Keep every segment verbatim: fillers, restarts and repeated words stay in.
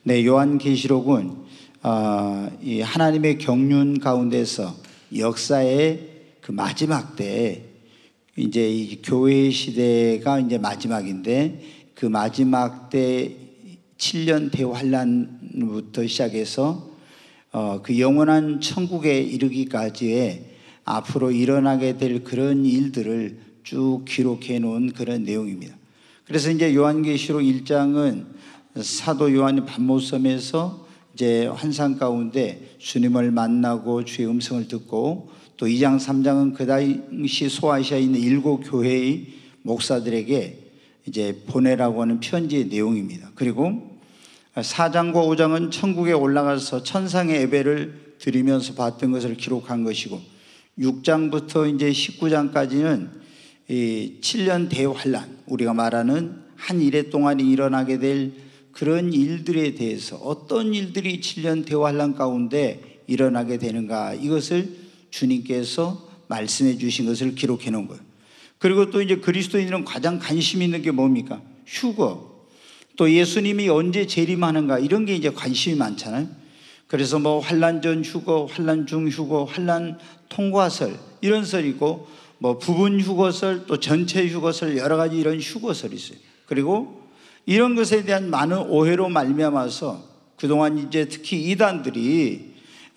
네, 요한계시록은 어, 이 하나님의 경륜 가운데서 역사의 그 마지막 때, 이제 이 교회 시대가 이제 마지막인데, 그 마지막 때 칠 년 대환란부터 시작해서 어, 그 영원한 천국에 이르기까지의 앞으로 일어나게 될 그런 일들을 쭉 기록해 놓은 그런 내용입니다. 그래서 이제 요한계시록 일 장은 사도 요한이 밤모섬에서 이제 환상 가운데 주님을 만나고 주의 음성을 듣고, 또 이 장 삼 장은 그 당시 소아시아에 있는 일곱 교회의 목사들에게 이제 보내라고 하는 편지의 내용입니다. 그리고 사 장과 오 장은 천국에 올라가서 천상의 예배를 드리면서 봤던 것을 기록한 것이고, 육 장부터 이제 십구 장까지는 이 칠 년 대환란, 우리가 말하는 한 일해 동안 일어나게 될 그런 일들에 대해서, 어떤 일들이 칠 년 대환란 가운데 일어나게 되는가, 이것을 주님께서 말씀해 주신 것을 기록해 놓은 거예요. 그리고 또 이제 그리스도인들은 가장 관심 있는 게 뭡니까? 휴거. 또 예수님이 언제 재림하는가, 이런 게 이제 관심이 많잖아요. 그래서 뭐 환란 전 휴거, 환란 중 휴거, 환란 통과설, 이런 설이 있고, 뭐 부분 휴거설, 또 전체 휴거설, 여러 가지 이런 휴거설이 있어요. 그리고 이런 것에 대한 많은 오해로 말미암아서 그동안 이제 특히 이단들이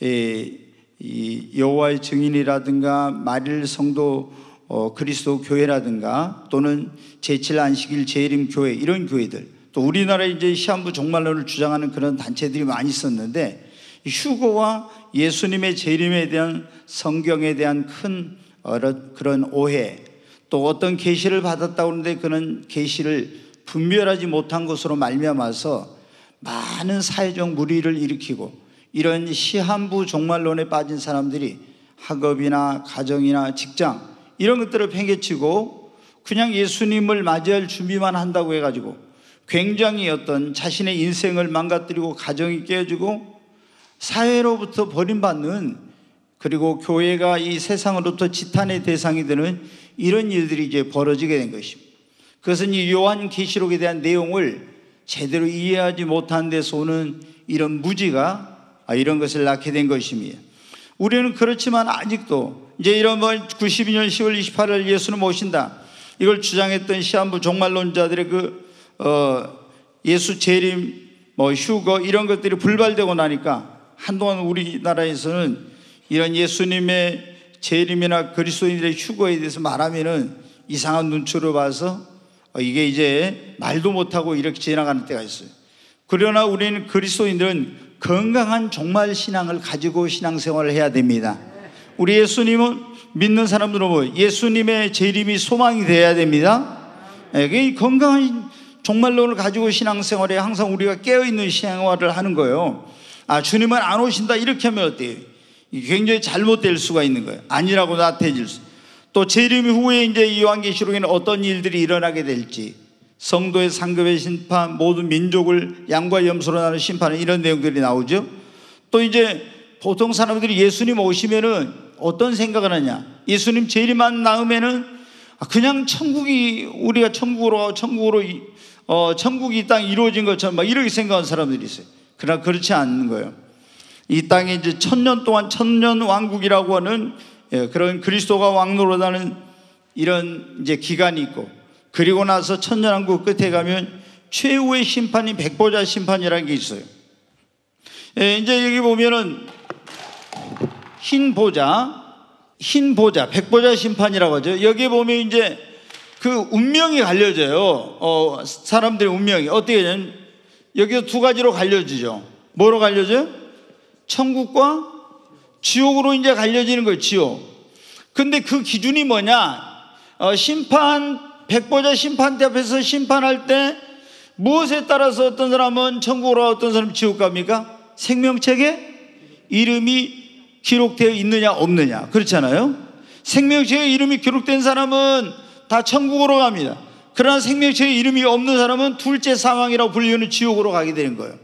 이 여호와의 증인이라든가 마릴 성도 어, 그리스도 교회라든가, 또는 제칠 안식일 재림 교회, 이런 교회들, 또 우리나라에 이제 시한부 종말론을 주장하는 그런 단체들이 많이 있었는데, 휴거와 예수님의 재림에 대한 성경에 대한 큰 그런 오해, 또 어떤 계시를 받았다고 하는데 그런 계시를 분별하지 못한 것으로 말미암아서 많은 사회적 물의를 일으키고, 이런 시한부 종말론에 빠진 사람들이 학업이나 가정이나 직장, 이런 것들을 팽개치고 그냥 예수님을 맞이할 준비만 한다고 해가지고 굉장히 어떤 자신의 인생을 망가뜨리고 가정이 깨어지고 사회로부터 버림받는, 그리고 교회가 이 세상으로부터 지탄의 대상이 되는 이런 일들이 이제 벌어지게 된 것입니다. 그것은 이 요한계시록에 대한 내용을 제대로 이해하지 못한 데서 오는 이런 무지가 이런 것을 낳게 된 것입니다. 우리는 그렇지만 아직도 이제 이런 뭐 구십이 년 시월 이십팔일 예수는 오신다, 이걸 주장했던 시한부 종말론자들의 그 어, 예수 재림, 뭐 휴거, 이런 것들이 불발되고 나니까 한동안 우리나라에서는 이런 예수님의 재림이나 그리스도인들의 휴거에 대해서 말하면은 이상한 눈초로 봐서 어, 이게 이제 말도 못하고 이렇게 지나가는 때가 있어요. 그러나 우리는 그리스도인들은 건강한 종말 신앙을 가지고 신앙생활을 해야 됩니다. 우리 예수님은 믿는 사람들은 뭐 예수님의 재림이 소망이 돼야 됩니다. 네, 건강한 종말론을 가지고 신앙생활에 항상 우리가 깨어있는 신앙생활을 하는 거예요. 아, 주님은 안 오신다, 이렇게 하면 어때요? 굉장히 잘못될 수가 있는 거예요. 아니라고 나태해질 수. 또 재림 후에 이제 요한계시록에는 어떤 일들이 일어나게 될지, 성도의 상급의 심판, 모든 민족을 양과 염소로 나누는 심판은, 이런 내용들이 나오죠. 또 이제 보통 사람들이 예수님 오시면은 어떤 생각을 하냐, 예수님 재림만 나오면은 그냥 천국이, 우리가 천국으로 천국으로 어, 천국이 이 땅에 이루어진 것처럼 막 이렇게 생각하는 사람들이 있어요. 그러나 그렇지 않는 거예요. 이 땅에 이제 천년 동안 천년 왕국이라고 하는, 예, 그런 그리스도가 왕노릇하는 이런 이제 기간이 있고, 그리고 나서 천년왕국 끝에 가면 최후의 심판이 백보자 심판이라는 게 있어요. 예, 이제 여기 보면은 흰 보자, 흰 보자, 백보자 심판이라고 하죠. 여기 보면 이제 그 운명이 갈려져요. 어, 사람들의 운명이 어떻게 되냐면 여기서 두 가지로 갈려지죠. 뭐로 갈려져요? 천국과 지옥으로 이제 갈려지는 거예요. 지옥. 근데 그 기준이 뭐냐? 어, 심판, 백보자 심판대 앞에서 심판할 때 무엇에 따라서 어떤 사람은 천국으로 가고 어떤 사람은 지옥 갑니까? 생명책에 이름이 기록되어 있느냐 없느냐, 그렇잖아요. 생명책에 이름이 기록된 사람은 다 천국으로 갑니다. 그러나 생명책에 이름이 없는 사람은 둘째 상황이라고 불리는 지옥으로 가게 되는 거예요.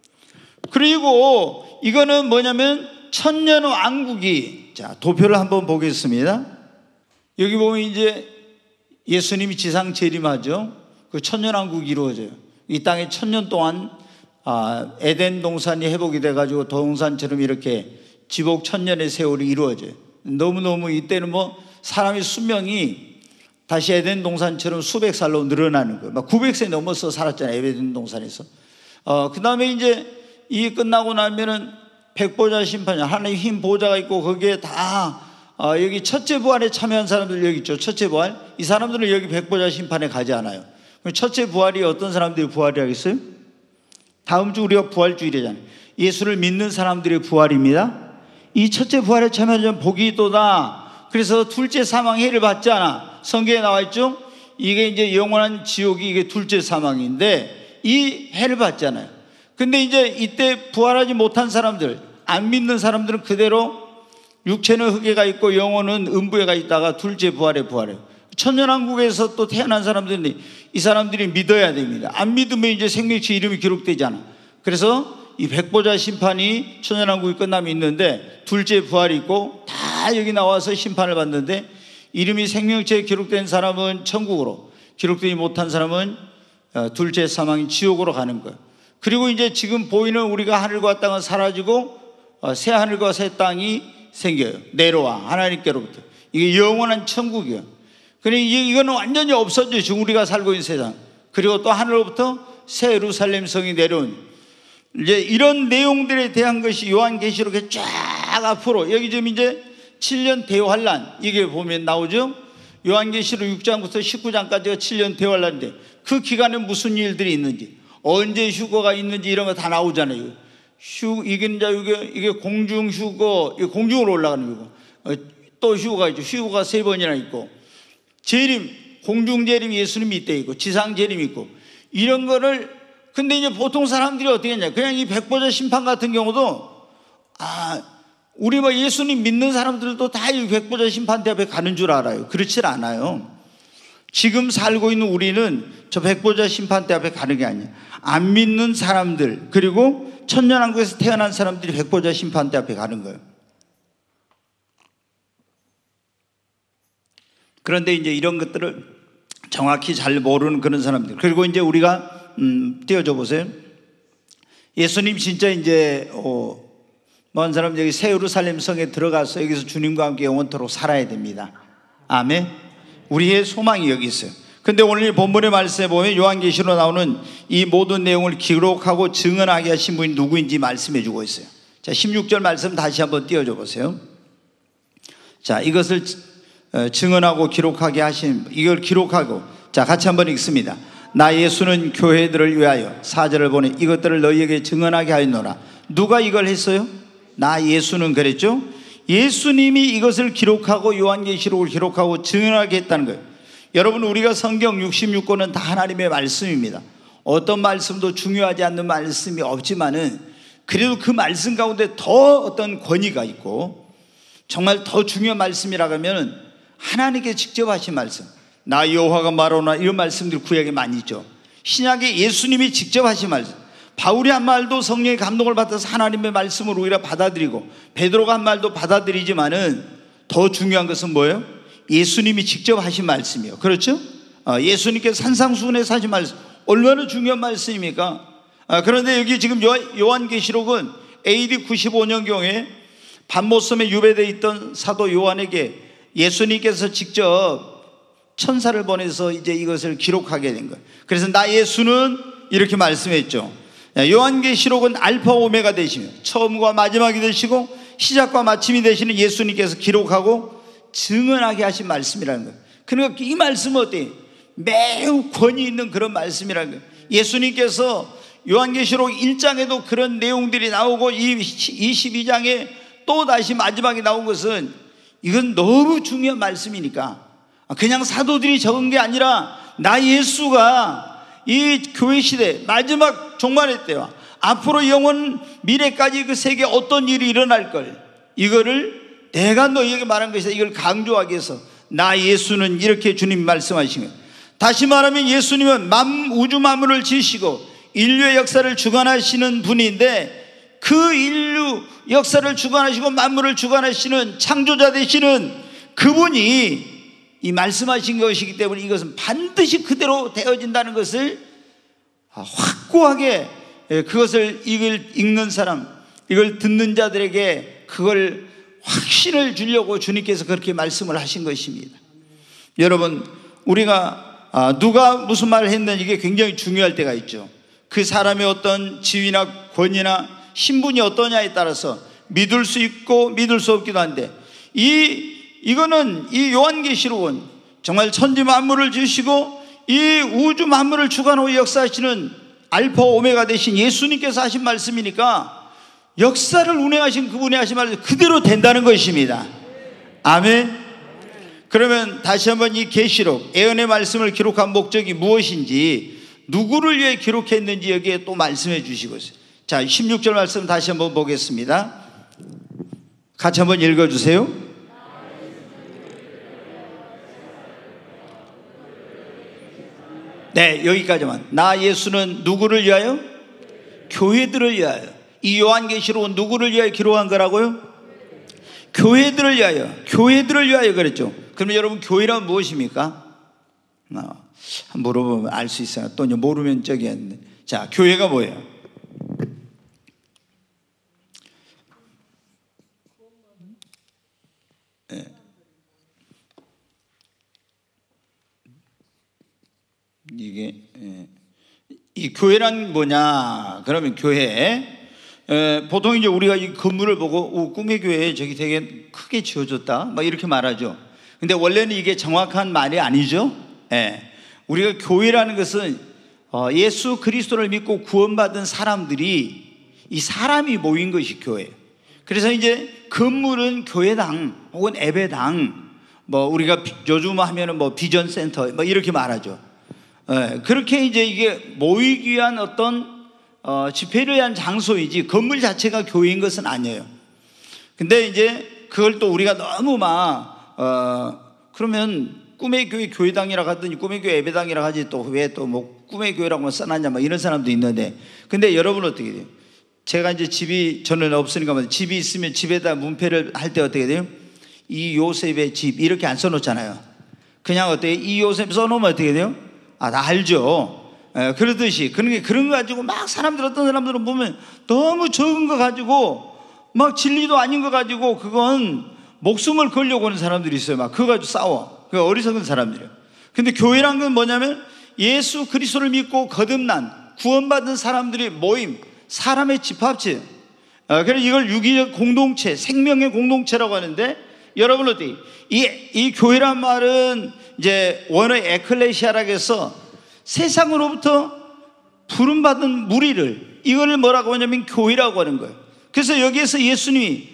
그리고 이거는 뭐냐면 천년 왕국이, 자 도표를 한번 보겠습니다. 여기 보면 이제 예수님이 지상 재림하죠. 그 천년 왕국이 이루어져요. 이 땅에 천년 동안 아, 에덴 동산이 회복이 돼가지고 동산처럼 이렇게 지복 천년의 세월이 이루어져요. 너무너무 이때는 뭐 사람의 수명이 다시 에덴 동산처럼 수백 살로 늘어나는 거예요. 막 구백 세 넘어서 살았잖아요, 에덴 동산에서. 어, 그 다음에 이제 이 끝나고 나면은 백보자 심판이, 하나님 흰 보좌가 있고 거기에 다 어, 여기 첫째 부활에 참여한 사람들 여기 있죠. 첫째 부활. 이 사람들은 여기 백보자 심판에 가지 않아요. 첫째 부활이 어떤 사람들이 부활이 하겠어요? 다음 주 우리가 부활주일이잖아요. 예수를 믿는 사람들의 부활입니다. 이 첫째 부활에 참여하면 복이 있도다. 그래서 둘째 사망 해를 받지 않아. 성경에 나와 있죠. 이게 이제 영원한 지옥이 이게 둘째 사망인데 이 해를 받잖아요. 근데 이제 이때 부활하지 못한 사람들, 안 믿는 사람들은 그대로 육체는 흙에가 있고 영혼은 음부에가 있다가 둘째 부활에 부활해요. 천년왕국에서 또 태어난 사람들이 이 사람들이 믿어야 됩니다. 안 믿으면 이제 생명체 이름이 기록되지 않아. 그래서 이 백보자 심판이 천년왕국이 끝나면 있는데 둘째 부활이 있고 다 여기 나와서 심판을 받는데 이름이 생명체에 기록된 사람은 천국으로, 기록되지 못한 사람은 둘째 사망인 지옥으로 가는 거예요. 그리고 이제 지금 보이는 우리가 하늘과 땅은 사라지고 새 하늘과 새 땅이 생겨요. 내려와 하나님께로부터. 이게 영원한 천국이에요. 그러니 이거는 완전히 없어져요. 지금 우리가 살고 있는 세상. 그리고 또 하늘로부터 새 예루살렘 성이 내려온, 이제 이런 내용들에 대한 것이 요한계시록에 쫙 앞으로 여기 지금 이제 칠 년 대환란 이게 보면 나오죠. 요한계시록 육 장부터 십구 장까지가 칠 년 대환란인데 그 기간에 무슨 일들이 있는지, 언제 휴거가 있는지 이런 거 다 나오잖아요. 휴 이게 이제 이게, 이게 공중 휴거, 이게 공중으로 올라가는 휴거, 어, 또 휴거가 있죠. 휴거가 세 번이나 있고, 재림, 공중 재림 예수님이 이때 있고, 지상 재림 있고, 이런 거를. 근데 이제 보통 사람들이 어떻게 했냐, 그냥 이 백보자 심판 같은 경우도 아 우리 뭐 예수님 믿는 사람들도 다 이 백보자 심판대 앞에 가는 줄 알아요. 그렇지 않아요. 지금 살고 있는 우리는 저 백보자 심판대 앞에 가는 게 아니에요. 안 믿는 사람들, 그리고 천년왕국에서 태어난 사람들이 백보자 심판대 앞에 가는 거예요. 그런데 이제 이런 것들을 정확히 잘 모르는 그런 사람들. 그리고 이제 우리가 음, 띄워줘 보세요. 예수님 진짜 이제 어, 먼 사람 여기 새 예루살렘 성에 들어가서 여기서 주님과 함께 영원토록 살아야 됩니다. 아멘. 우리의 소망이 여기 있어요. 근데 오늘 본문의 말씀에 보면 요한계시로 나오는 이 모든 내용을 기록하고 증언하게 하신 분이 누구인지 말씀해 주고 있어요. 자, 십육 절 말씀 다시 한번 띄워줘 보세요. 자, 이것을 증언하고 기록하게 하신, 이걸 기록하고, 자 같이 한번 읽습니다. 나 예수는 교회들을 위하여 사절을 보내 이것들을 너희에게 증언하게 하였노라. 누가 이걸 했어요? 나 예수는 그랬죠. 예수님이 이것을 기록하고 요한계시록을 기록하고 증언하게 했다는 거예요. 여러분, 우리가 성경 육십육 권은 다 하나님의 말씀입니다. 어떤 말씀도 중요하지 않는 말씀이 없지만은 그래도 그 말씀 가운데 더 어떤 권위가 있고 정말 더 중요한 말씀이라고 하면 하나님께 직접 하신 말씀, 나 여호와가 말하노라, 이런 말씀들이 구약에 많이 있죠. 신약에 예수님이 직접 하신 말씀, 바울이 한 말도 성령의 감동을 받아서 하나님의 말씀을 우리가 받아들이고 베드로가 한 말도 받아들이지만은 더 중요한 것은 뭐예요? 예수님이 직접 하신 말씀이에요. 그렇죠? 예수님께서 산상수훈에서 하신 말씀, 얼마나 중요한 말씀입니까? 그런데 여기 지금 요한계시록은 에이디 구십오 년경에 반모섬에 유배되어 있던 사도 요한에게 예수님께서 직접 천사를 보내서 이제 이것을 기록하게 된 거예요. 그래서 나 예수는 이렇게 말씀했죠. 요한계시록은 알파 오메가 되시며 처음과 마지막이 되시고 시작과 마침이 되시는 예수님께서 기록하고 증언하게 하신 말씀이라는 거예요. 그러니까 이 말씀은 어때요? 매우 권위 있는 그런 말씀이라는 거예요. 예수님께서 요한계시록 일 장에도 그런 내용들이 나오고 이십이 장에 또 다시 마지막에 나온 것은 이건 너무 중요한 말씀이니까 그냥 사도들이 적은 게 아니라 나 예수가 이 교회 시대 마지막 종말의 때와 앞으로 영원 미래까지 그 세계에 어떤 일이 일어날 걸, 이거를 내가 너희에게 말한 것이다, 이걸 강조하기 위해서 나 예수는 이렇게 주님이 말씀하시는 거예요. 다시 말하면 예수님은 만, 우주 만물을 지으시고 인류의 역사를 주관하시는 분인데 그 인류 역사를 주관하시고 만물을 주관하시는 창조자 되시는 그분이 이 말씀하신 것이기 때문에 이것은 반드시 그대로 되어진다는 것을 확고하게 그것을 이걸 읽는 사람, 이걸 듣는 자들에게 그걸 확신을 주려고 주님께서 그렇게 말씀을 하신 것입니다. 여러분, 우리가 누가 무슨 말을 했는지 이게 굉장히 중요할 때가 있죠. 그 사람의 어떤 지위나 권위나 신분이 어떠냐에 따라서 믿을 수 있고 믿을 수 없기도 한데, 이 이거는 이 요한계시록은 정말 천지 만물을 지으시고 이 우주 만물을 주관하고 역사하시는 알파 오메가 되신 예수님께서 하신 말씀이니까 역사를 운행하신 그분이 하신 말씀 그대로 된다는 것입니다. 아멘. 그러면 다시 한번 이 계시록, 예언의 말씀을 기록한 목적이 무엇인지, 누구를 위해 기록했는지 여기에 또 말씀해 주시고 있어요. 자, 십육 절 말씀 다시 한번 보겠습니다. 같이 한번 읽어주세요. 네, 여기까지만. 나 예수는 누구를 위하여? 교회들을 위하여. 이 요한계시록은 누구를 위하여 기록한 거라고요? 교회들을 위하여. 교회들을 위하여 그랬죠. 그러면 여러분, 교회란 무엇입니까? 물어보면 알 수 있어요. 또 모르면 저기 했는데. 자, 교회가 뭐예요? 네. 이게 예. 이 교회란 뭐냐? 그러면 교회, 에, 보통 이제 우리가 이 건물을 보고 오, 꿈의 교회 저기 되게 크게 지어졌다 막 이렇게 말하죠. 근데 원래는 이게 정확한 말이 아니죠. 예. 우리가 교회라는 것은 어, 예수 그리스도를 믿고 구원받은 사람들이, 이 사람이 모인 것이 교회예요. 그래서 이제 건물은 교회당 혹은 예배당, 뭐 우리가 요즘 하면은 뭐 비전 센터 뭐 이렇게 말하죠. 예, 그렇게 이제 이게 모이기 위한 어떤 어, 집회를 위한 장소이지 건물 자체가 교회인 것은 아니에요. 근데 이제 그걸 또 우리가 너무 막 어, 그러면 꿈의 교회 교회당이라 하더니 꿈의 교회 예배당이라 하지 또 왜 또 뭐 꿈의 교회라고 써놨냐 막 이런 사람도 있는데, 근데 여러분 어떻게 돼요? 제가 이제 집이 저는 없으니까 뭐 집이 있으면 집에다 문패를 할 때 어떻게 돼요? 이 요셉의 집 이렇게 안 써놓잖아요. 그냥 어때요? 이 요셉 써놓으면 어떻게 돼요? 아, 다 알죠. 에, 그러듯이 그런 게 그런 거 가지고 막 사람들, 어떤 사람들은 보면 너무 적은 거 가지고 막 진리도 아닌 거 가지고 그건 목숨을 걸려고 하는 사람들이 있어요. 막 그거 가지고 싸워. 그 어리석은 사람들이에요. 근데 교회란 건 뭐냐면 예수 그리스도를 믿고 거듭난 구원받은 사람들이 모임, 사람의 집합체. 어, 그래서 이걸 유기적 공동체, 생명의 공동체라고 하는데, 여러분 어때요? 이, 이 교회란 말은 이제 원어 에클레시아라고 해서 세상으로부터 부름받은 무리를, 이거를 뭐라고 하냐면 교회라고 하는 거예요. 그래서 여기에서 예수님이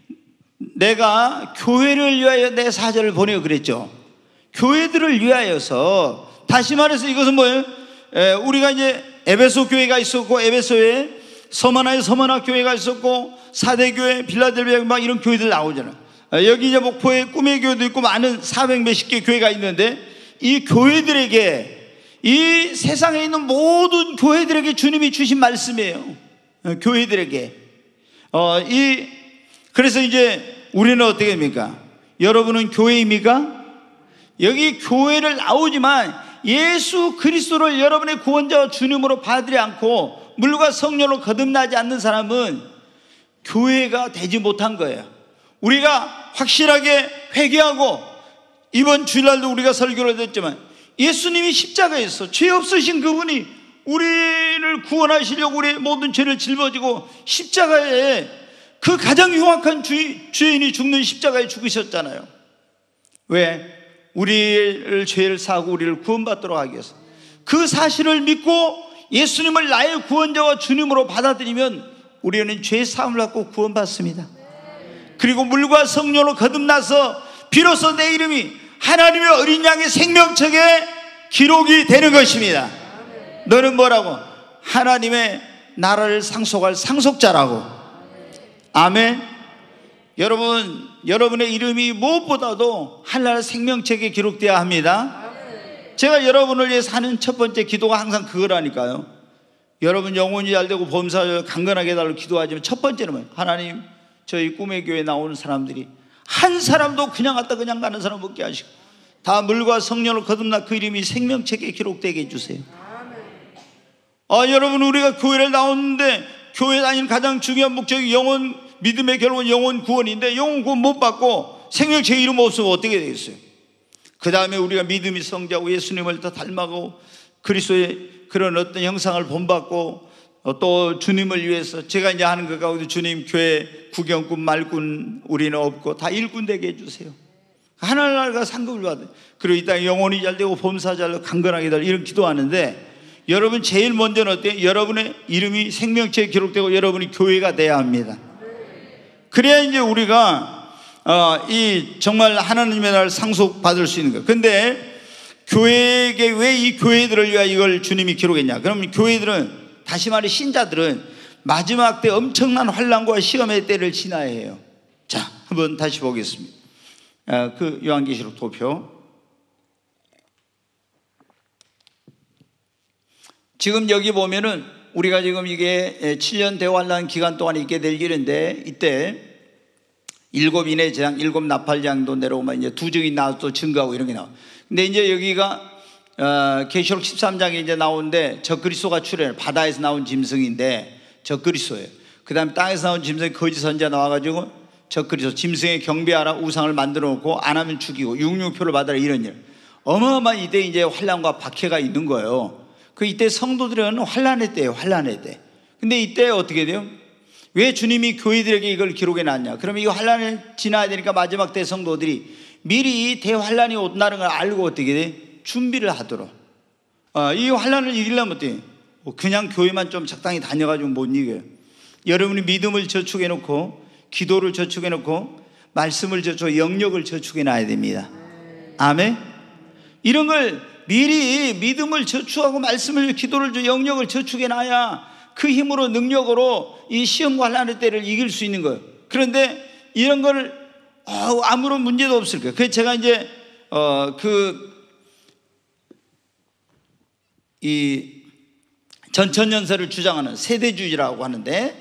내가 교회를 위하여 내 사자를 보내어 그랬죠. 교회들을 위하여서, 다시 말해서 이것은 뭐예요? 에, 우리가 이제 에베소 교회가 있었고, 에베소에 서머나에 서머나 교회가 있었고, 사대교회, 빌라델비아 막 이런 교회들 나오잖아요. 여기 이제 목포에 꿈의 교회도 있고 많은 사백 몇십 개 교회가 있는데, 이 교회들에게, 이 세상에 있는 모든 교회들에게 주님이 주신 말씀이에요. 교회들에게. 어, 이, 그래서 이제 우리는 어떻게 됩니까? 여러분은 교회입니까? 여기 교회를 나오지만 예수 그리스도를 여러분의 구원자와 주님으로 받지 않고 물과 성령으로 거듭나지 않는 사람은 교회가 되지 못한 거예요. 우리가 확실하게 회개하고, 이번 주일날도 우리가 설교를 했지만 예수님이 십자가에서 죄 없으신 그분이 우리를 구원하시려고 우리의 모든 죄를 짊어지고 십자가에, 그 가장 흉악한 주, 죄인이 죽는 십자가에 죽으셨잖아요. 왜? 우리를 죄를 사고 우리를 구원받도록 하기 위해서. 그 사실을 믿고 예수님을 나의 구원자와 주님으로 받아들이면 우리는 죄 사함을 받고 구원받습니다. 그리고 물과 성령으로 거듭나서 비로소 내 이름이 하나님의 어린 양의 생명책에 기록이 되는 것입니다. 너는 뭐라고? 하나님의 나라를 상속할 상속자라고. 아멘. 여러분, 여러분의 이름이 무엇보다도 하나님의 생명책에 기록되어야 합니다. 제가 여러분을 위해서 하는 첫 번째 기도가 항상 그거라니까요. 여러분 영혼이 잘되고 범사를 강건하게 해달라고 기도하지만 첫 번째는 뭐예요? 하나님, 저희 꿈의 교회에 나오는 사람들이 한 사람도 그냥 왔다 그냥 가는 사람 없게 하시고 다 물과 성령으로 거듭나 그 이름이 생명책에 기록되게 해주세요. 아, 여러분, 우리가 교회를 나오는데 교회 다니는 가장 중요한 목적이 영혼, 믿음의 결론 영혼 구원인데 영혼 구원 못 받고 생명체 이름 없으면 어떻게 되겠어요? 그 다음에 우리가 믿음이 성장하고 예수님을 더 닮아가고 그리스도의 그런 어떤 형상을 본받고 또 주님을 위해서 제가 이제 하는 것 가운데 주님 교회 구경꾼 말꾼 우리는 없고 다 일꾼 되게 해주세요. 하늘나라가 상급을 받아요. 그리고 이 땅에 영혼이 잘 되고 범사 잘 되고 강건하게 되고 이런 기도하는데 여러분 제일 먼저는 어때요? 여러분의 이름이 생명체에 기록되고 여러분이 교회가 돼야 합니다. 그래야 이제 우리가 어, 이 정말 하나님의 나라를 상속받을 수 있는 거예요. 근데 교회에게 왜 이 교회들을 위하여 이걸 주님이 기록했냐? 그럼 교회들은 다시 말해 신자들은 마지막 때 엄청난 환난과 시험의 때를 지나야 해요. 자, 한번 다시 보겠습니다. 어, 그 요한계시록 도표. 지금 여기 보면은 우리가 지금 이게 칠 년 대환란 기간 동안 있게 될 일인데 이때 일곱 인의 재앙, 일곱 나팔장도 내려오면 이제 두 증이 나와서 또 증거하고 이런 게 나와. 근데 이제 여기가 어, 계시록 십삼 장에 이제 나오는데 적그리스도가 출현해요. 바다에서 나온 짐승인데 적그리스도예요. 그 다음에 땅에서 나온 짐승이 거짓 선지자 나와가지고 적그리스도 짐승에 경배하라 우상을 만들어 놓고 안 하면 죽이고 육육표를 받아라 이런 일. 어마어마한 이때 이제 환란과 박해가 있는 거예요. 그 이때 성도들은 환란의 때예요. 환란의 때. 근데 이때 어떻게 돼요? 왜 주님이 교회들에게 이걸 기록해 놨냐? 그러면 이 환란을 지나야 되니까 마지막 때 성도들이 미리 대환란이 온다는 걸 알고 어떻게 돼? 준비를 하도록. 어, 이 환란을 이기려면 어떻게? 그냥 교회만 좀 적당히 다녀가지고 못 이겨요. 여러분이 믿음을 저축해 놓고 기도를 저축해 놓고 말씀을 저축, 영역을 저축해 놔야 됩니다. 아멘. 이런 걸 미리 믿음을 저축하고 말씀을 기도를 영역을 저축해 놔야 그 힘으로 능력으로 이 시험과 환난의 때를 이길 수 있는 거예요. 그런데 이런 걸 어, 아무런 문제도 없을 거예요. 그래서 제가 이제 어, 그 이 전천연설을 주장하는 세대주의라고 하는데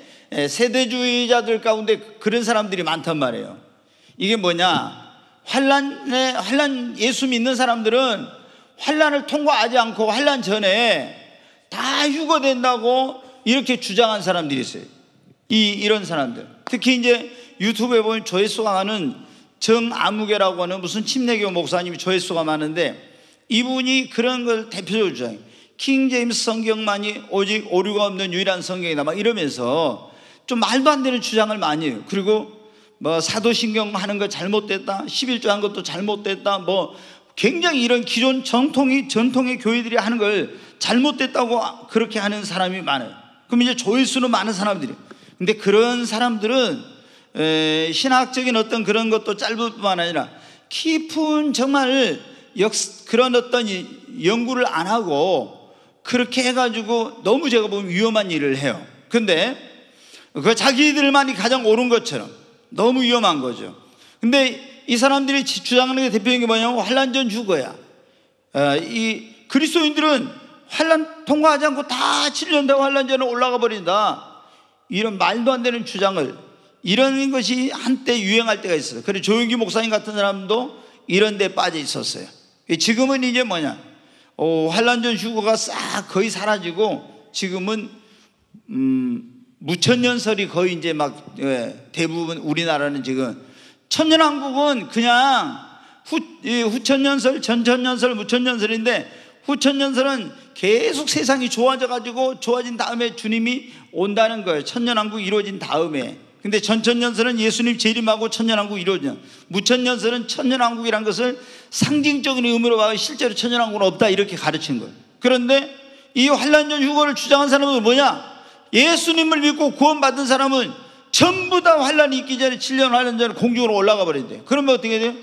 세대주의자들 가운데 그런 사람들이 많단 말이에요. 이게 뭐냐? 환란에 환란 예수 믿는 사람들은 환란을 통과하지 않고 환란 전에 다 휴거된다고 이렇게 주장한 사람들이 있어요. 이 이런 사람들. 특히 이제 유튜브에 보면 조회수가 많은 정아무개라고 하는 무슨 침례교 목사님이 조회수가 많은데 이분이 그런 걸 대표적으로 주장해요. 킹 제임스 성경만이 오직 오류가 없는 유일한 성경이다 막 이러면서 좀 말도 안 되는 주장을 많이 해요. 그리고 뭐 사도신경 하는 거 잘못됐다, 십일조 한 것도 잘못됐다, 뭐 굉장히 이런 기존 정통이 전통의 교회들이 하는 걸 잘못됐다고 그렇게 하는 사람이 많아요. 그럼 이제 조회수는 많은 사람들이에요. 근데 그런 사람들은 에, 신학적인 어떤 그런 것도 짧을 뿐만 아니라 깊은 정말 역 그런 어떤 연구를 안 하고 그렇게 해가지고 너무 제가 보면 위험한 일을 해요. 근데 그 자기들만이 가장 옳은 것처럼 너무 위험한 거죠. 근데 이 사람들이 주장하는 게 대표적인 게 뭐냐면 환란 전 휴거야. 어, 이 그리스도인들은 환란 통과하지 않고 다 칠 년 되고 환란 전에 올라가 버린다. 이런 말도 안 되는 주장을 이런 것이 한때 유행할 때가 있어요. 그래서 조용기 목사님 같은 사람도 이런 데 빠져 있었어요. 지금은 이제 뭐냐? 어, 환란 전 휴거가 싹 거의 사라지고 지금은 음, 무천년설이 거의 이제 막 예, 대부분 우리나라는 지금 천년왕국은 그냥 후, 후천년설, 전천년설, 무천년설인데 후천년설은 계속 세상이 좋아져 가지고 좋아진 다음에 주님이 온다는 거예요. 천년왕국이 이루어진 다음에. 근데 전천년설은 예수님 재림하고 천년왕국이 이루어져. 무천년설은 천년왕국이라는 것을 상징적인 의미로 봐서 실제로 천년왕국은 없다 이렇게 가르친 거예요. 그런데 이 환란전 휴거를 주장한 사람은 뭐냐? 예수님을 믿고 구원받은 사람은 전부 다 환란이 있기 전에 칠 년 환란 전에 공중으로 올라가 버린대. 그러면 어떻게 돼요?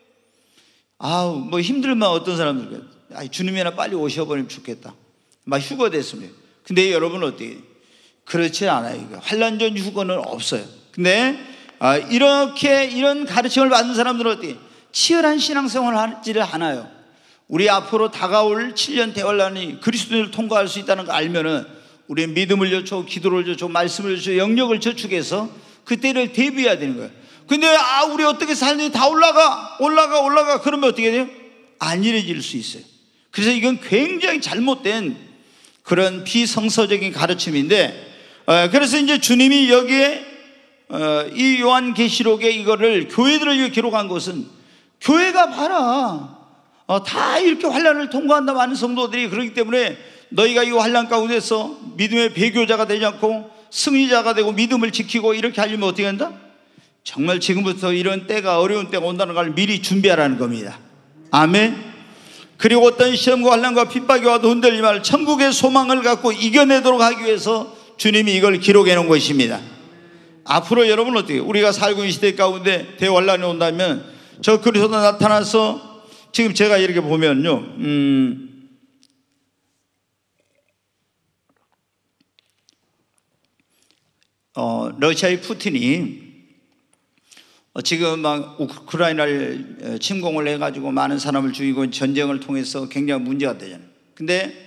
아우 뭐 힘들면 어떤 사람들 아, 주님이나 빨리 오셔버리면 좋겠다. 막 휴거됐습니다. 근데 여러분은 어떻게 해요? 그렇지 않아요. 환란전 휴거는 없어요. 근데 아, 이렇게 이런 가르침을 받은 사람들은 어떻게 치열한 신앙생활을 하지를 않아요. 우리 앞으로 다가올 칠 년 대환란이 그리스도인을 통과할 수 있다는 걸 알면은 우리의 믿음을 저축, 기도를 저축, 말씀을 저축, 영역을 저축해서 그때를 대비해야 되는 거예요. 근데 아 우리 어떻게 살니 다 올라가 올라가 올라가 그러면 어떻게 돼요? 안 이루어질 수 있어요. 그래서 이건 굉장히 잘못된 그런 비성서적인 가르침인데, 어, 그래서 이제 주님이 여기에 어, 이 요한계시록에 이거를 교회들을 위해 기록한 것은, 교회가 봐라, 어, 다 이렇게 환난을 통과한다 많은 성도들이. 그렇기 때문에 너희가 이 환난 가운데서 믿음의 배교자가 되지 않고 승리자가 되고 믿음을 지키고 이렇게 하려면 어떻게 한다? 정말 지금부터 이런 때가, 어려운 때가 온다는 걸 미리 준비하라는 겁니다. 아멘. 그리고 어떤 시험과 환난과 핍박이 와도 흔들리지 말 천국의 소망을 갖고 이겨내도록 하기 위해서 주님이 이걸 기록해 놓은 것입니다. 앞으로 여러분 어떻게, 우리가 살고 있는 시대 가운데 대환란이 온다면 저 그리스도 나타나서, 지금 제가 이렇게 보면요, 음, 어, 러시아의 푸틴이 지금 막 우크라이나를 침공을 해가지고 많은 사람을 죽이고 전쟁을 통해서 굉장히 문제가 되잖아요. 근데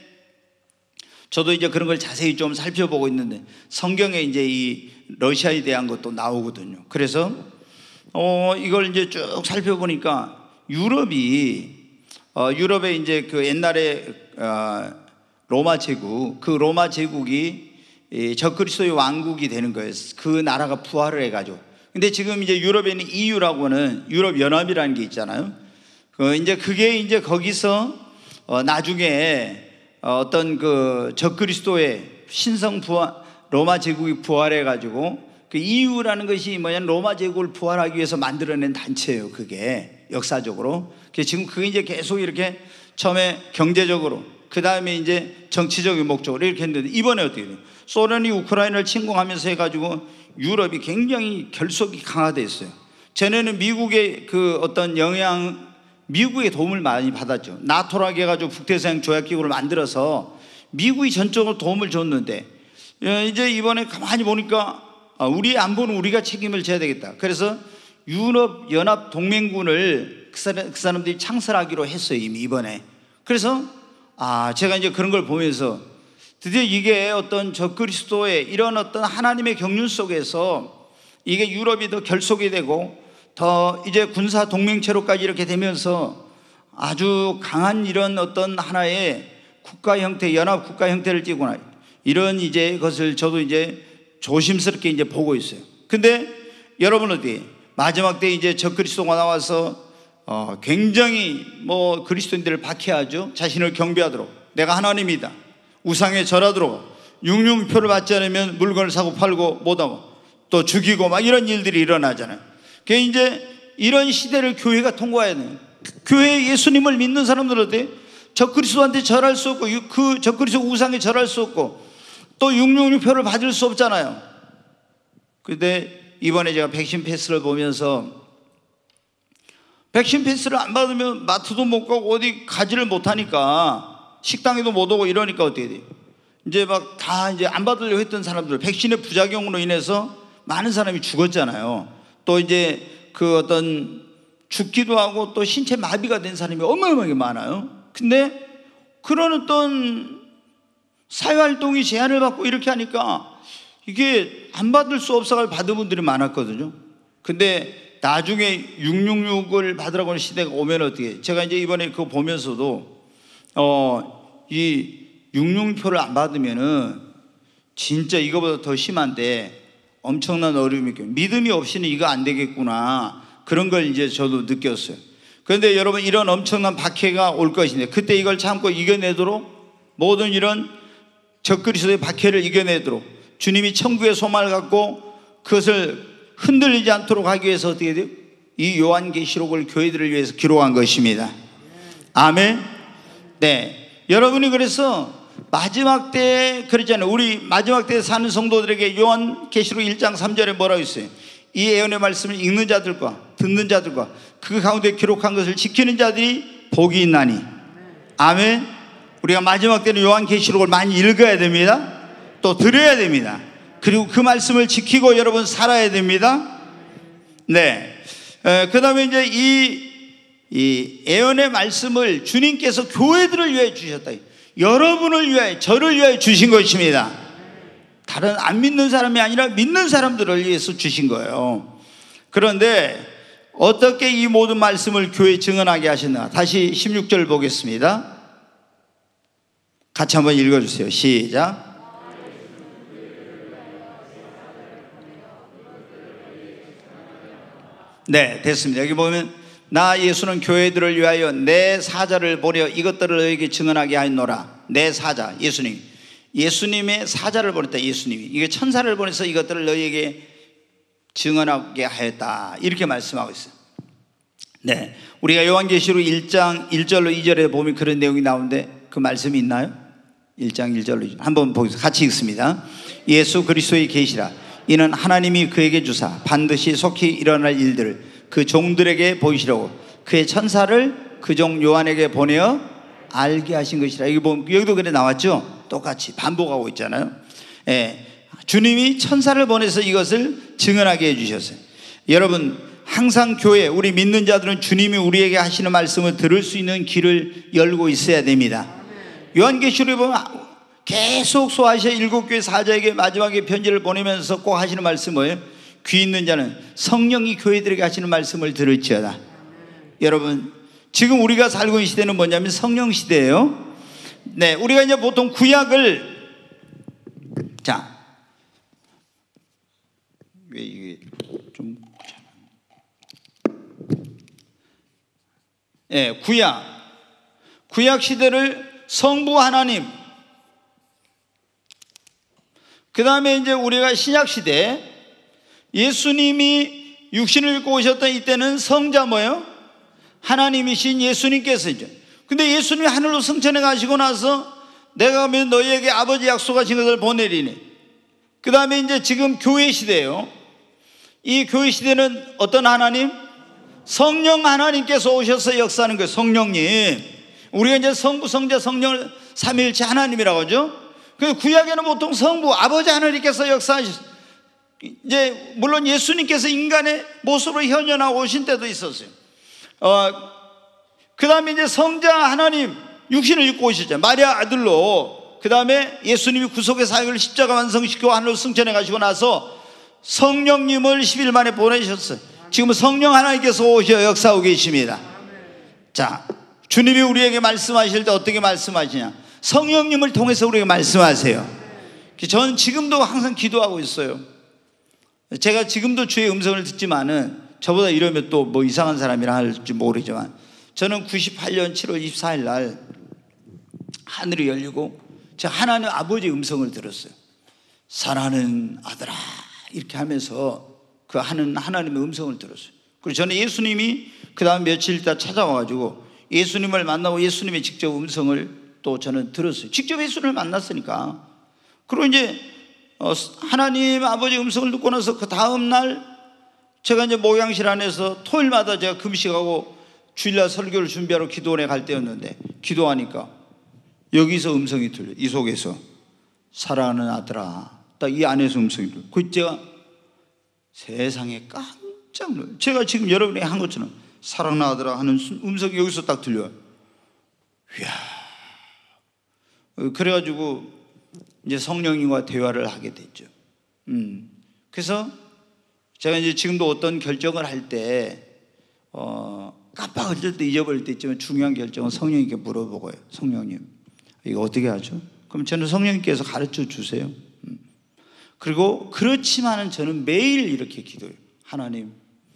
저도 이제 그런 걸 자세히 좀 살펴보고 있는데, 성경에 이제 이 러시아에 대한 것도 나오거든요. 그래서 어 이걸 이제 쭉 살펴보니까 유럽이 어 유럽에 이제 그 옛날에 어 로마 제국, 그 로마 제국이 이 적그리스도의 왕국이 되는 거예요. 그 나라가 부활을 해가지고. 근데 지금 이제 유럽에 있는 이유라고는 유럽 연합이라는 게 있잖아요. 그 이제 그게 이제 거기서 어 나중에 어떤 그 적그리스도의 신성 부활, 로마 제국이 부활해 가지고, 그 이유라는 것이 뭐냐면 로마 제국을 부활하기 위해서 만들어낸 단체예요. 그게 역사적으로. 지금 그게 이제 계속 이렇게 처음에 경제적으로, 그 다음에 이제 정치적인 목적으로 이렇게 했는데, 이번에 어떻게 돼요? 소련이 우크라이나를 침공하면서 해가지고 유럽이 굉장히 결속이 강화됐어요. 전에는 미국의 그 어떤 영향, 미국의 도움을 많이 받았죠. 나토라고 해가지고 북대서양 조약기구를 만들어서 미국이 전적으로 도움을 줬는데, 이제 이번에 가만히 보니까 우리 안보는 우리가 책임을 져야 되겠다. 그래서 유럽 연합 동맹군을 그, 사람, 그 사람들이 창설하기로 했어요, 이미 이번에. 그래서 아 제가 이제 그런 걸 보면서 드디어 이게 어떤 적그리스도의 이런 어떤 하나님의 경륜 속에서 이게 유럽이 더 결속이 되고 더 이제 군사 동맹체로까지 이렇게 되면서 아주 강한 이런 어떤 하나의 국가 형태, 연합 국가 형태를 띠구나, 이런 이제 것을 저도 이제 조심스럽게 이제 보고 있어요. 근데 여러분 어디 마지막 때 이제 적그리스도가 나와서 어 굉장히 뭐 그리스도인들을 박해하죠. 자신을 경배하도록, 내가 하나님이다, 우상에 절하도록, 융융표를 받지 않으면 물건을 사고 팔고 못하고 또 죽이고 막 이런 일들이 일어나잖아요. 그 이제 이런 시대를 교회가 통과해야 돼요. 교회 예수님을 믿는 사람들은 어때? 적그리스도한테 절할 수 없고, 그 적그리스도 우상에 절할 수 없고, 또 융융표를 받을 수 없잖아요. 근데 이번에 제가 백신 패스를 보면서, 백신 패스를 안 받으면 마트도 못 가고 어디 가지를 못하니까, 식당에도 못 오고 이러니까 어떻게 돼요? 이제 막 다 이제 안 받으려고 했던 사람들, 백신의 부작용으로 인해서 많은 사람이 죽었잖아요. 또 이제 그 어떤 죽기도 하고 또 신체 마비가 된 사람이 어마어마하게 많아요. 근데 그런 어떤 사회활동이 제한을 받고 이렇게 하니까 이게 안 받을 수 없어서 받은 분들이 많았거든요. 근데 나중에 육육육을 받으라고 하는 시대가 오면 어떻게, 제가 이제 이번에 그거 보면서도 어, 이 육육표를 안 받으면은 진짜 이거보다 더 심한데 엄청난 어려움이 있겠고, 믿음이 없이는 이거 안 되겠구나, 그런 걸 이제 저도 느꼈어요. 그런데 여러분, 이런 엄청난 박해가 올 것인데 그때 이걸 참고 이겨내도록, 모든 이런 적그리스도의 박해를 이겨내도록 주님이 천국의 소망을 갖고 그것을 흔들리지 않도록 하기 위해서 어떻게 돼요? 이 요한계시록을 교회들을 위해서 기록한 것입니다. 아멘. 네, 여러분이 그래서 마지막 때 그랬잖아요. 우리 마지막 때 사는 성도들에게 요한계시록 일 장 삼 절에 뭐라고 있어요? 이 예언의 말씀을 읽는 자들과 듣는 자들과 그 가운데 기록한 것을 지키는 자들이 복이 있나니. 아멘. 우리가 마지막 때는 요한계시록을 많이 읽어야 됩니다. 또 들어야 됩니다. 그리고 그 말씀을 지키고 여러분 살아야 됩니다. 네. 그 다음에 이제 이, 이 예언의 말씀을 주님께서 교회들을 위해 주셨다. 여러분을 위하여, 저를 위하여 주신 것입니다. 다른 안 믿는 사람이 아니라 믿는 사람들을 위해서 주신 거예요. 그런데 어떻게 이 모든 말씀을 교회에 증언하게 하셨나? 다시 십육 절 보겠습니다. 같이 한번 읽어주세요. 시작. 네, 됐습니다. 여기 보면 나 예수는 교회들을 위하여 내 사자를 보려 이것들을 너에게 증언하게 하였노라. 내 사자, 예수님. 예수님의 사자를 보냈다. 예수님이 이게 천사를 보내서 이것들을 너희에게 증언하게 하였다, 이렇게 말씀하고 있어요. 네, 우리가 요한계시록 일 장 일 절로 이 절에 보면 그런 내용이 나오는데 그 말씀이 있나요? 일 장 일 절로 이 절 한번 보겠습니다. 같이 읽습니다. 예수 그리스도의 계시라. 이는 하나님이 그에게 주사 반드시 속히 일어날 일들을 그 종들에게 보이시려고 그의 천사를 그 종 요한에게 보내어 알게 하신 것이라. 여기 보면 여기도 그래 나왔죠? 똑같이 반복하고 있잖아요. 예, 주님이 천사를 보내서 이것을 증언하게 해주셨어요. 여러분, 항상 교회, 우리 믿는 자들은 주님이 우리에게 하시는 말씀을 들을 수 있는 길을 열고 있어야 됩니다. 요한계시록에 보면 계속 소아시아 일곱 교회 사자에게 마지막에 편지를 보내면서 꼭 하시는 말씀을, 귀 있는 자는 성령이 교회들에게 하시는 말씀을 들을지어다. 여러분, 지금 우리가 살고 있는 시대는 뭐냐면 성령 시대예요. 네, 우리가 이제 보통 구약을, 자, 왜 이게 좀, 예, 네, 구약, 구약 시대를 성부 하나님, 그 다음에 이제 우리가 신약 시대, 예수님이 육신을 입고 오셨던 이때는 성자 뭐예요? 하나님이신 예수님께서죠. 근데 예수님이 하늘로 승천해 가시고 나서 내가 가면 너희에게 아버지 약속하신 것을 보내리니, 그 다음에 이제 지금 교회 시대예요. 이 교회 시대는 어떤 하나님? 성령 하나님께서 오셔서 역사하는 거예요. 성령님. 우리가 이제 성부, 성자, 성령을 삼위일체 하나님이라고 하죠. 그 구약에는 보통 성부, 아버지 하나님께서 역사하셨어요. 이제 물론 예수님께서 인간의 모습으로 현현하고 오신 때도 있었어요. 어, 그 다음에 이제 성자 하나님 육신을 입고 오셨죠. 마리아 아들로. 그 다음에 예수님이 구속의 사역을 십자가 완성시키고 하늘로 승천해 가시고 나서 성령님을 십 일 만에 보내셨어요. 지금 성령 하나님께서 오셔 역사하고 계십니다. 자, 주님이 우리에게 말씀하실 때 어떻게 말씀하시냐? 성령님을 통해서 우리에게 말씀하세요. 저는 지금도 항상 기도하고 있어요. 제가 지금도 주의 음성을 듣지만은 저보다 이러면 또 뭐 이상한 사람이라 할지 모르지만, 저는 구십팔 년 칠월 이십사일 날 하늘이 열리고 제가 하나님 아버지의 음성을 들었어요. 사랑하는 아들아, 이렇게 하면서 그 하는 하나님의 음성을 들었어요. 그리고 저는 예수님이 그 다음 며칠 있다 찾아와가지고 예수님을 만나고 예수님의 직접 음성을 또 저는 들었어요. 직접 예수님을 만났으니까. 그리고 이제 하나님 아버지 음성을 듣고 나서 그 다음 날 제가 이제 목양실 안에서 토요일마다 제가 금식하고 주일날 설교를 준비하러 기도원에 갈 때였는데, 기도하니까 여기서 음성이 들려요. 이 속에서 사랑하는 아들아, 딱 이 안에서 음성이 들려요. 그 제가 세상에 깜짝 놀라요. 제가 지금 여러분이 한 것처럼 사랑하는 아들아 하는 음성이 여기서 딱 들려요. 이야. 그래가지고 이제 성령님과 대화를 하게 됐죠. 음. 그래서 제가 이제 지금도 어떤 결정을 할 때, 어, 깜빡할 때 잊어버릴 때 있지만 중요한 결정은 성령님께 물어보고요. 성령님, 이거 어떻게 하죠? 그럼 저는 성령님께서 가르쳐 주세요. 음. 그리고 그렇지만은 저는 매일 이렇게 기도해요. 하나님,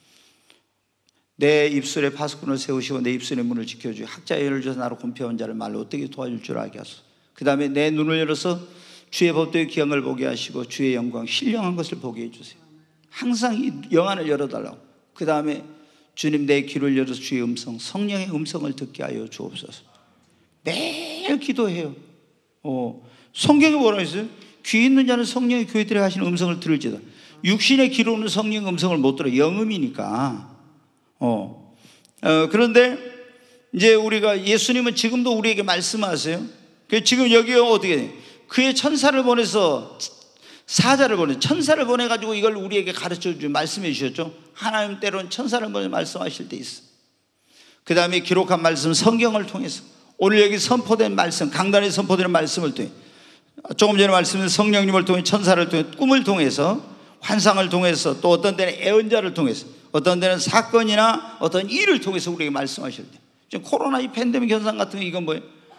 내 입술에 파수꾼을 세우시고 내 입술의 문을 지켜주고 학자의 열을 줘서 나로 공평한 자를 말로 어떻게 도와줄 줄 알게 하소서. 그 다음에 내 눈을 열어서 주의 법도의 기형을 보게 하시고 주의 영광, 신령한 것을 보게 해주세요. 항상 이 영안을 열어달라고. 그 다음에 주님, 내 귀를 열어서 주의 음성, 성령의 음성을 듣게 하여 주옵소서. 매일 기도해요. 어, 성경에 뭐라고 했어요? 귀 있는 자는 성령의 교회들에 하시는 음성을 들을지다. 육신의 귀로는 성령의 음성을 못 들어요. 영음이니까. 어. 어, 그런데 이제 우리가, 예수님은 지금도 우리에게 말씀하세요. 지금 여기 어떻게 돼요? 그의 천사를 보내서, 사자를 보내, 천사를 보내가지고 이걸 우리에게 가르쳐 주고 말씀해 주셨죠. 하나님 때로는 천사를 보내 말씀하실 때 있어. 그 다음에 기록한 말씀, 성경을 통해서, 오늘 여기 선포된 말씀, 강단에 선포되는 말씀을 통해, 조금 전에 말씀드린 성령님을 통해, 천사를 통해, 꿈을 통해서, 환상을 통해서, 또 어떤 때는 애언자를 통해서, 어떤 때는 사건이나 어떤 일을 통해서 우리에게 말씀하실 때, 지금 코로나 이 팬데믹 현상 같은 거, 이건 뭐예요?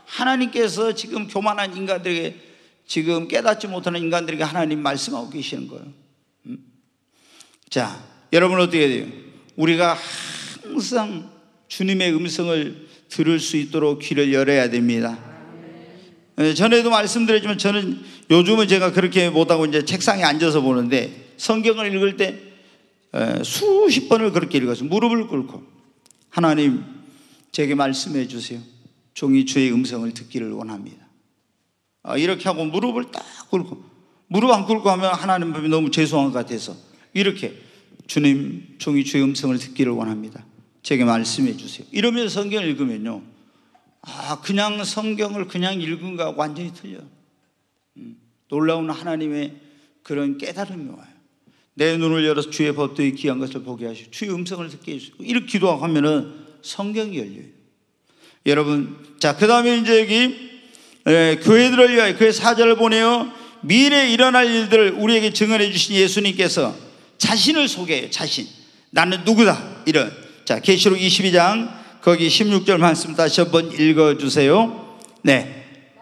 하나님께서 지금 교만한 인간들에게, 지금 깨닫지 못하는 인간들에게 하나님 말씀하고 계시는 거예요. 음? 자, 여러분 어떻게 돼요? 우리가 항상 주님의 음성을 들을 수 있도록 귀를 열어야 됩니다. 전에도 말씀드렸지만 저는 요즘은 제가 그렇게 못하고 이제 책상에 앉아서 보는데, 성경을 읽을 때 수십 번을 그렇게 읽었어요. 무릎을 꿇고, 하나님 제게 말씀해 주세요. 종이 주의 음성을 듣기를 원합니다. 이렇게 하고 무릎을 딱 꿇고, 무릎 안 꿇고 하면 하나님 앞에 너무 죄송한 것 같아서 이렇게, 주님 종이 주의 음성을 듣기를 원합니다. 제게 말씀해 주세요. 이러면서 성경을 읽으면요, 아, 그냥 성경을 그냥 읽은 거하고 완전히 틀려요. 음, 놀라운 하나님의 그런 깨달음이 와요. 내 눈을 열어서 주의 법도의 귀한 것을 보게 하시고 주의 음성을 듣게 해주시고, 이렇게 기도하고 하면은 성경이 열려요. 여러분, 자, 그 다음에 이제 여기 에, 교회들을 위하여 그의 사자를 보내어 미래에 일어날 일들을 우리에게 증언해 주신 예수님께서 자신을 소개해요. 자신, 나는 누구다, 이런. 자, 계시록 이십이 장 거기 십육 절 말씀 다시 한번 읽어주세요. 네.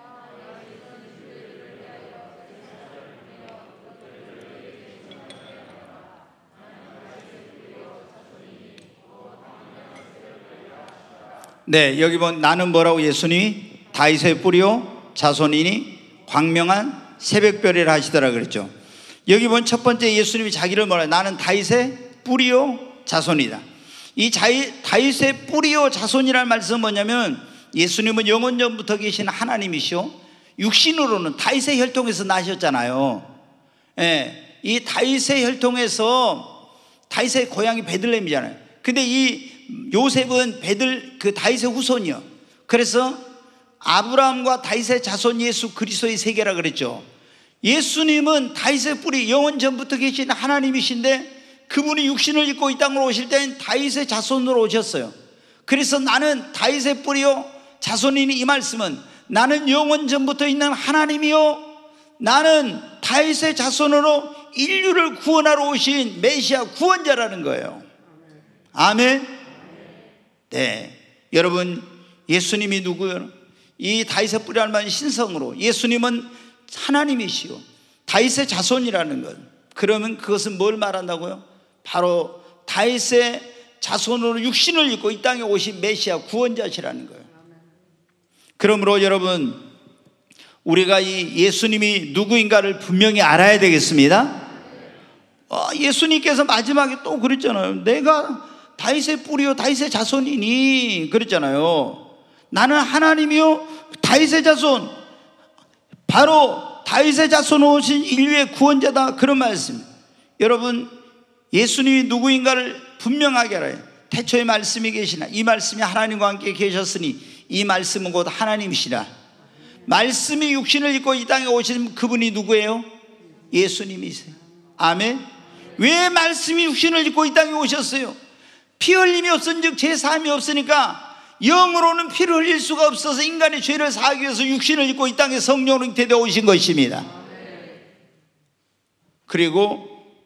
네, 여기 보면 나는 뭐라고 예수님이 다윗의 뿌리요 자손이니 광명한 새벽별이라 하시더라 그랬죠. 여기 보면 첫 번째 예수님이 자기를 뭐라, 나는 다윗의 뿌리요 자손이다. 이 자이, 다윗의 뿌리요 자손이라는 말씀은 뭐냐면, 예수님은 영원전부터 계신 하나님이시오, 육신으로는 다윗의 혈통에서 나셨잖아요. 예, 이 다윗의 혈통에서, 다윗의 고향이 베들레헴이잖아요. 근데 이 요셉은 베들 그 다윗의 후손이요. 그래서 아브라함과 다윗의 자손 예수 그리스도의 세계라 그랬죠. 예수님은 다윗의 뿌리, 영원전부터 계신 하나님이신데, 그분이 육신을 입고 이 땅으로 오실 때는 다윗의 자손으로 오셨어요. 그래서 나는 다윗의 뿌리요 자손이니, 이 말씀은 나는 영원전부터 있는 하나님이요, 나는 다윗의 자손으로 인류를 구원하러 오신 메시아 구원자라는 거예요. 아멘. 네, 여러분, 예수님이 누구요? 이 다윗의 뿌리라는 말은 신성으로, 예수님은 하나님이시요 다윗의 자손이라는 것. 그러면 그것은 뭘 말한다고요? 바로 다윗의 자손으로 육신을 입고 이 땅에 오신 메시아 구원자시라는 거예요. 그러므로 여러분, 우리가 이 예수님이 누구인가를 분명히 알아야 되겠습니다. 어, 예수님께서 마지막에 또 그랬잖아요. 내가 다윗의 뿌리요 다윗의 자손이니 그랬잖아요. 나는 하나님이요 다윗의 자손, 바로 다윗의 자손으로 오신 인류의 구원자다, 그런 말씀. 여러분, 예수님이 누구인가를 분명하게 알아요. 태초에 말씀이 계시나, 이 말씀이 하나님과 함께 계셨으니 이 말씀은 곧 하나님이시라. 말씀이 육신을 입고 이 땅에 오신 그분이 누구예요? 예수님이세요. 아멘. 왜 말씀이 육신을 입고 이 땅에 오셨어요? 피 흘림이 없은즉 제사함이 없으니까, 영으로는 피를 흘릴 수가 없어서 인간의 죄를 사하기 위해서 육신을 입고 이 땅에 성령으로 잉태되어 오신 것입니다. 그리고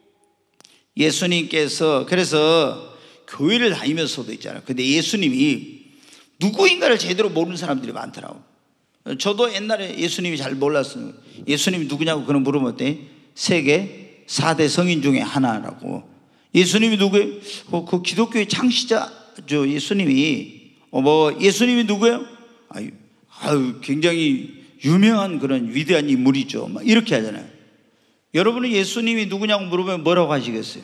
예수님께서, 그래서 교회를 다니면서도 있잖아요. 근데 예수님이 누구인가를 제대로 모르는 사람들이 많더라고. 저도 옛날에 예수님이 잘 몰랐어요. 예수님이 누구냐고 그런 물으면 어때? 세계 사 대 성인 중에 하나라고. 예수님이 누구예요? 어, 그 기독교의 창시자죠. 예수님이 어, 뭐 예수님이 누구예요? 아유, 아유, 굉장히 유명한 그런 위대한 인물이죠. 막 이렇게 하잖아요. 여러분은 예수님이 누구냐고 물으면 뭐라고 하시겠어요?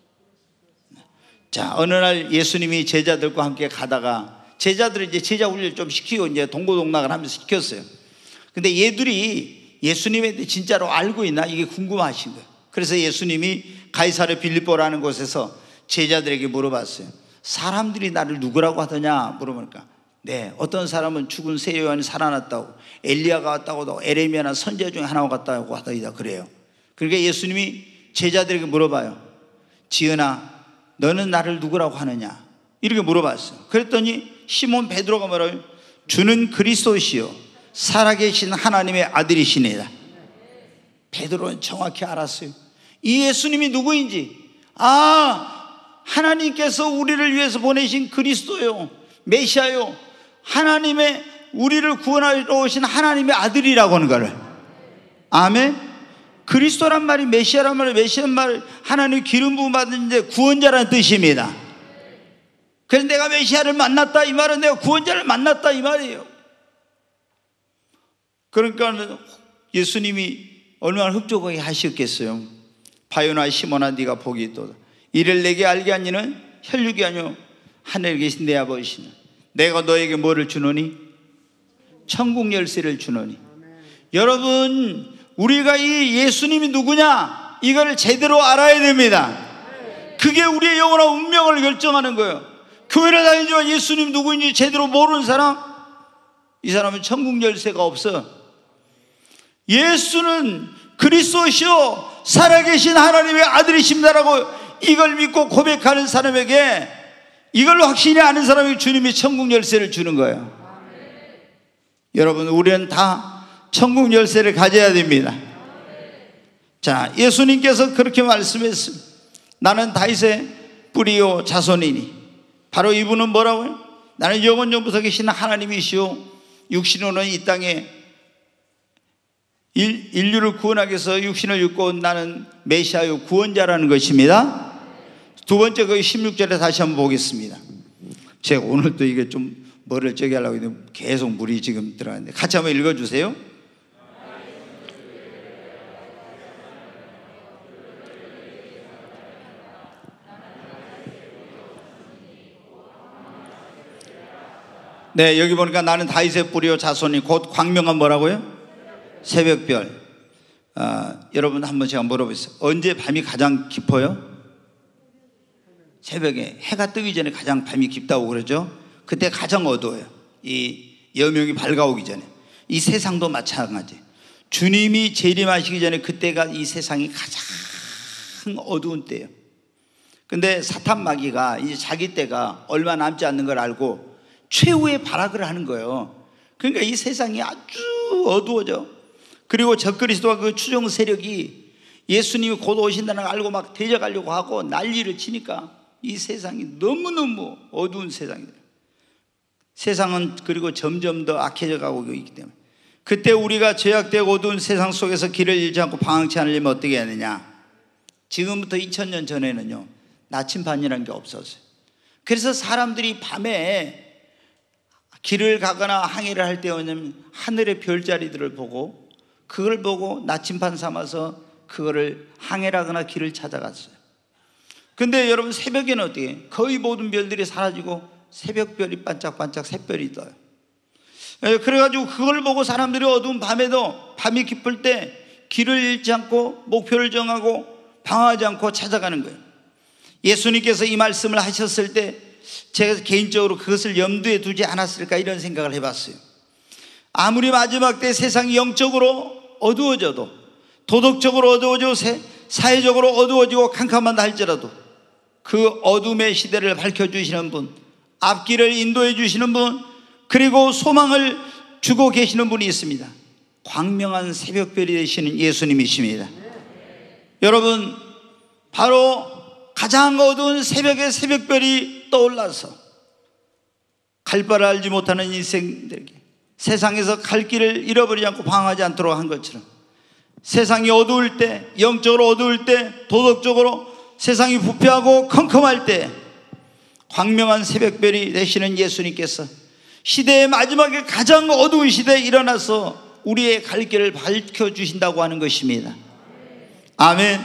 자, 어느 날 예수님이 제자들과 함께 가다가, 제자들이 이제 제자 훈련을 좀 시키고 이제 동고동락을 하면서 시켰어요. 근데 얘들이 예수님에 대해 진짜로 알고 있나, 이게 궁금하신 거예요. 그래서 예수님이 가이사르 빌립보라는 곳에서 제자들에게 물어봤어요. 사람들이 나를 누구라고 하더냐 물어보니까, 네, 어떤 사람은 죽은 새 요한이 살아났다고, 엘리야가 왔다고, 에레미야나 선지자 중에 하나가 왔다고 하더이다 그래요. 그러니까 예수님이 제자들에게 물어봐요. 지은아, 너는 나를 누구라고 하느냐, 이렇게 물어봤어요. 그랬더니 시몬 베드로가 뭐라고요? 주는 그리스도시요 살아계신 하나님의 아들이시니다. 베드로는 정확히 알았어요. 이 예수님이 누구인지. 아, 하나님께서 우리를 위해서 보내신 그리스도요, 메시아요, 하나님의 우리를 구원하러 오신 하나님의 아들이라고 하는 거를. 아멘. 그리스도란 말이 메시아란 말이 메시아란 말이 하나님 기름 부음 받은 이제 구원자라는 뜻입니다. 그래서 내가 메시아를 만났다 이 말은 내가 구원자를 만났다 이 말이에요. 그러니까 예수님이 얼마나 흡족하게 하셨겠어요. 바요나 시몬아 네가 복이 있도다. 이를 내게 알게 한 이는 혈육이 아니요 하늘에 계신 내 아버지시니 내가 너에게 뭐를 주노니? 천국 열쇠를 주노니. 여러분, 우리가 이 예수님이 누구냐 이걸 제대로 알아야 됩니다. 그게 우리의 영원한 운명을 결정하는 거예요. 교회를 다니지만 예수님 누구인지 제대로 모르는 사람, 이 사람은 천국 열쇠가 없어. 예수는 그리스도시요 살아계신 하나님의 아들이십니다라고 이걸 믿고 고백하는 사람에게, 이걸 확신히 아는 사람에게 주님이 천국 열쇠를 주는 거예요. 여러분, 우리는 다 천국 열쇠를 가져야 됩니다. 자, 예수님께서 그렇게 말씀했습니다. 나는 다윗의 뿌리요 자손이니. 바로 이분은 뭐라고요? 나는 영원전부터 계신 하나님이시오 육신으로는 이 땅에 인류를 구원하기 위해서 육신을 입고 온 나는 메시아요 구원자라는 것입니다. 두 번째 그 십육 절에 다시 한번 보겠습니다. 제가 오늘 또 이게 좀 뭐를 저기 하려고 했는데 계속 물이 지금 들어가는데 같이 한번 읽어주세요. 네, 여기 보니까 나는 다윗의 뿌리요 자손이 곧 광명한 뭐라고요? 새벽별. 아, 여러분 한번 제가 물어보세요. 언제 밤이 가장 깊어요? 새벽에 해가 뜨기 전에 가장 밤이 깊다고 그러죠. 그때 가장 어두워요. 이 여명이 밝아오기 전에. 이 세상도 마찬가지. 주님이 재림하시기 전에 그때가 이 세상이 가장 어두운 때예요. 근데 사탄 마귀가 이제 자기 때가 얼마 남지 않는 걸 알고 최후의 발악을 하는 거예요. 그러니까 이 세상이 아주 어두워져. 그리고 적그리스도와 그 추종 세력이 예수님이 곧 오신다는 걸 알고 막 대적하려고 하고 난리를 치니까 이 세상이 너무너무 어두운 세상이 돼요. 세상은 그리고 점점 더 악해져 가고 있기 때문에 그때 우리가 죄악되고 어두운 세상 속에서 길을 잃지 않고 방황치 않으려면 어떻게 해야 되냐? 지금부터 이천 년 전에는요 나침반이라는 게 없었어요. 그래서 사람들이 밤에 길을 가거나 항해를 할 때 뭐냐면 하늘의 별자리들을 보고 그걸 보고 나침반 삼아서 그거를 항해를 하거나 길을 찾아갔어요. 근데 여러분 새벽에는 어떻게 해요? 거의 모든 별들이 사라지고 새벽별이 반짝반짝 샛별이 떠요. 그래가지고 그걸 보고 사람들이 어두운 밤에도 밤이 깊을 때 길을 잃지 않고 목표를 정하고 방황하지 않고 찾아가는 거예요. 예수님께서 이 말씀을 하셨을 때 제가 개인적으로 그것을 염두에 두지 않았을까 이런 생각을 해봤어요. 아무리 마지막 때 세상이 영적으로 어두워져도 도덕적으로 어두워지고 사회적으로 어두워지고 캄캄한다 할지라도 그 어둠의 시대를 밝혀주시는 분, 앞길을 인도해 주시는 분, 그리고 소망을 주고 계시는 분이 있습니다. 광명한 새벽별이 되시는 예수님이십니다. 여러분, 바로 가장 어두운 새벽의 새벽별이 떠올라서 갈 바를 알지 못하는 인생들에게 세상에서 갈 길을 잃어버리지 않고 방황하지 않도록 한 것처럼 세상이 어두울 때, 영적으로 어두울 때, 도덕적으로 세상이 부패하고 컴컴할 때 광명한 새벽별이 되시는 예수님께서 시대의 마지막에 가장 어두운 시대에 일어나서 우리의 갈 길을 밝혀주신다고 하는 것입니다. 아멘.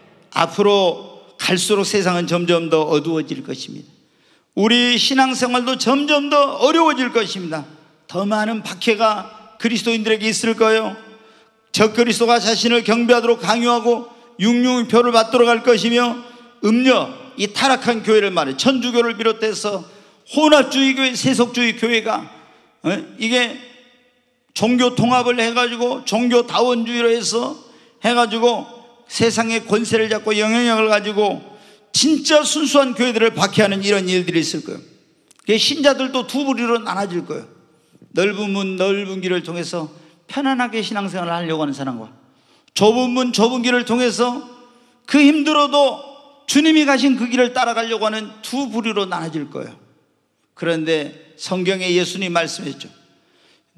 앞으로 갈수록 세상은 점점 더 어두워질 것입니다. 우리 신앙생활도 점점 더 어려워질 것입니다. 더 많은 박해가 그리스도인들에게 있을 거예요. 적그리스도가 자신을 경배하도록 강요하고 육류표를 받도록 할 것이며 음녀, 이 타락한 교회를 말해 천주교를 비롯해서 혼합주의 교회, 세속주의 교회가 어? 이게 종교 통합을 해가지고 종교다원주의로 해서 해가지고 세상의 권세를 잡고 영향력을 가지고 진짜 순수한 교회들을 박해하는 이런 일들이 있을 거예요. 신자들도 두 부류로 나눠질 거예요. 넓은 문 넓은 길을 통해서 편안하게 신앙생활을 하려고 하는 사람과 좁은 문 좁은 길을 통해서 그 힘들어도 주님이 가신 그 길을 따라가려고 하는 두 부류로 나눠질 거예요. 그런데 성경에 예수님 말씀했죠.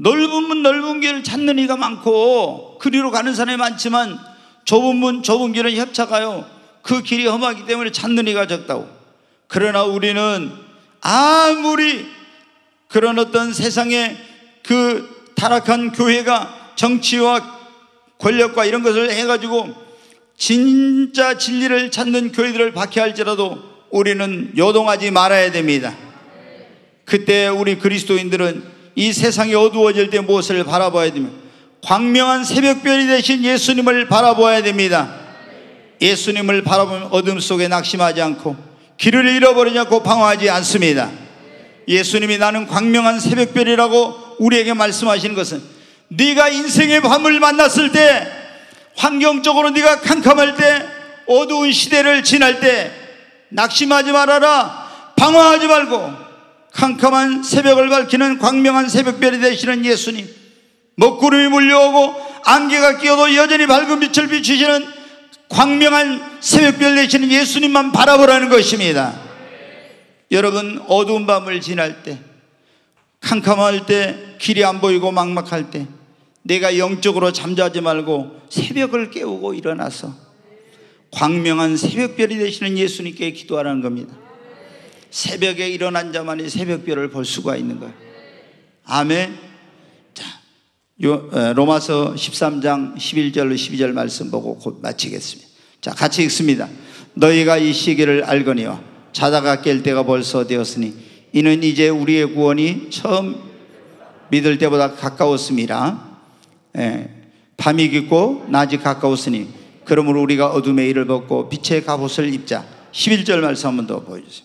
넓은 문 넓은 길을 찾는 이가 많고 그리로 가는 사람이 많지만 좁은 문 좁은 길은 협착하여 그 길이 험하기 때문에 찾는 이가 적다고. 그러나 우리는 아무리 그런 어떤 세상의 그 타락한 교회가 정치와 권력과 이런 것을 해가지고 진짜 진리를 찾는 교회들을 박해할지라도 우리는 요동하지 말아야 됩니다. 그때 우리 그리스도인들은 이 세상이 어두워질 때 무엇을 바라봐야 됩니까? 광명한 새벽별이 되신 예수님을 바라봐야 됩니다. 예수님을 바라보면 어둠 속에 낙심하지 않고 길을 잃어버리지 않고 방황하지 않습니다. 예수님이 나는 광명한 새벽별이라고 우리에게 말씀하시는 것은 네가 인생의 밤을 만났을 때, 환경적으로 네가 캄캄할 때, 어두운 시대를 지날 때 낙심하지 말아라. 방황하지 말고 캄캄한 새벽을 밝히는 광명한 새벽별이 되시는 예수님, 먹구름이 몰려오고 안개가 끼어도 여전히 밝은 빛을 비추시는 광명한 새벽별 되시는 예수님만 바라보라는 것입니다. 여러분, 어두운 밤을 지날 때, 캄캄할 때, 길이 안 보이고 막막할 때 내가 영적으로 잠자지 말고 새벽을 깨우고 일어나서 광명한 새벽별이 되시는 예수님께 기도하라는 겁니다. 새벽에 일어난 자만이 새벽별을 볼 수가 있는 거예요. 아멘. 자, 요, 로마서 십삼 장 십일 절로 십이 절 말씀 보고 곧 마치겠습니다. 자, 같이 읽습니다. 너희가 이 시기를 알거니와 자다가 깰 때가 벌써 되었으니 이는 이제 우리의 구원이 처음 믿을 때보다 가까웠습니다. 예, 밤이 깊고 낮이 가까웠으니 그러므로 우리가 어둠의 일을 벗고 빛의 갑옷을 입자. 십일 절 말씀 한 번 더 보여주세요.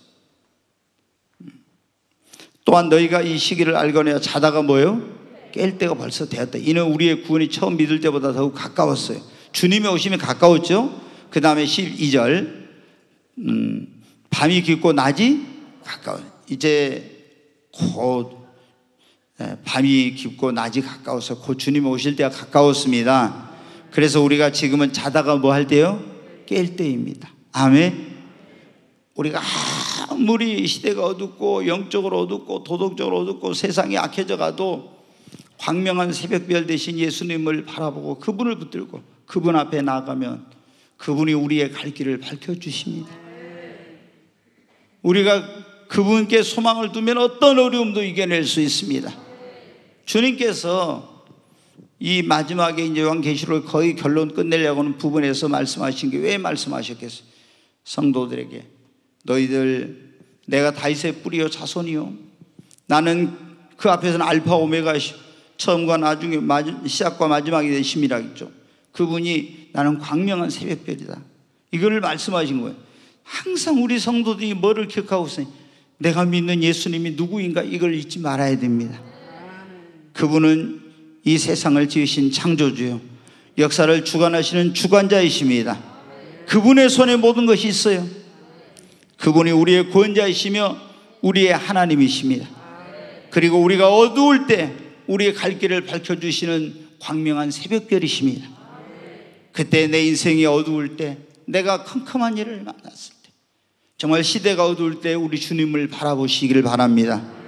또한 너희가 이 시기를 알거니와 자다가 뭐예요? 깰 때가 벌써 되었다. 이는 우리의 구원이 처음 믿을 때보다 더욱 가까웠어요. 주님의 오심이 가까웠죠. 그 다음에 십이 절 음, 밤이 깊고 낮이 가까워. 이제 곧 밤이 깊고 낮이 가까워서 곧 주님 오실 때가 가까웠습니다. 그래서 우리가 지금은 자다가 뭐 할 때요? 깰 때입니다. 아멘. 우리가 아무리 시대가 어둡고 영적으로 어둡고 도덕적으로 어둡고 세상이 악해져 가도 광명한 새벽별 되신 예수님을 바라보고 그분을 붙들고 그분 앞에 나아가면 그분이 우리의 갈 길을 밝혀주십니다. 우리가 그분께 소망을 두면 어떤 어려움도 이겨낼 수 있습니다. 주님께서 이 마지막에 이제 요한계시록을 거의 결론 끝내려고 하는 부분에서 말씀하신 게 왜 말씀하셨겠어요? 성도들에게 너희들 내가 다윗의 뿌리요 자손이요 나는 그 앞에서는 알파 오메가시오 처음과 나중에 시작과 마지막이 되심이라 했죠. 그분이 나는 광명한 새벽별이다. 이거를 말씀하신 거예요. 항상 우리 성도들이 뭐를 기억하고 있어요? 내가 믿는 예수님이 누구인가 이걸 잊지 말아야 됩니다. 그분은 이 세상을 지으신 창조주요 역사를 주관하시는 주관자이십니다. 그분의 손에 모든 것이 있어요. 그분이 우리의 구원자이시며 우리의 하나님이십니다. 그리고 우리가 어두울 때 우리의 갈 길을 밝혀주시는 광명한 새벽별이십니다. 그때 내 인생이 어두울 때, 내가 컴컴한 일을 만났을 때, 정말 시대가 어두울 때 우리 주님을 바라보시기를 바랍니다.